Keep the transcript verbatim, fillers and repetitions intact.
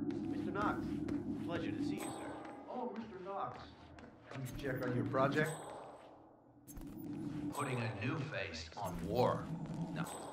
Mister Knox, pleasure to see you, sir. Oh, Mister Knox. Can you check on your project? Putting a new face on war. No,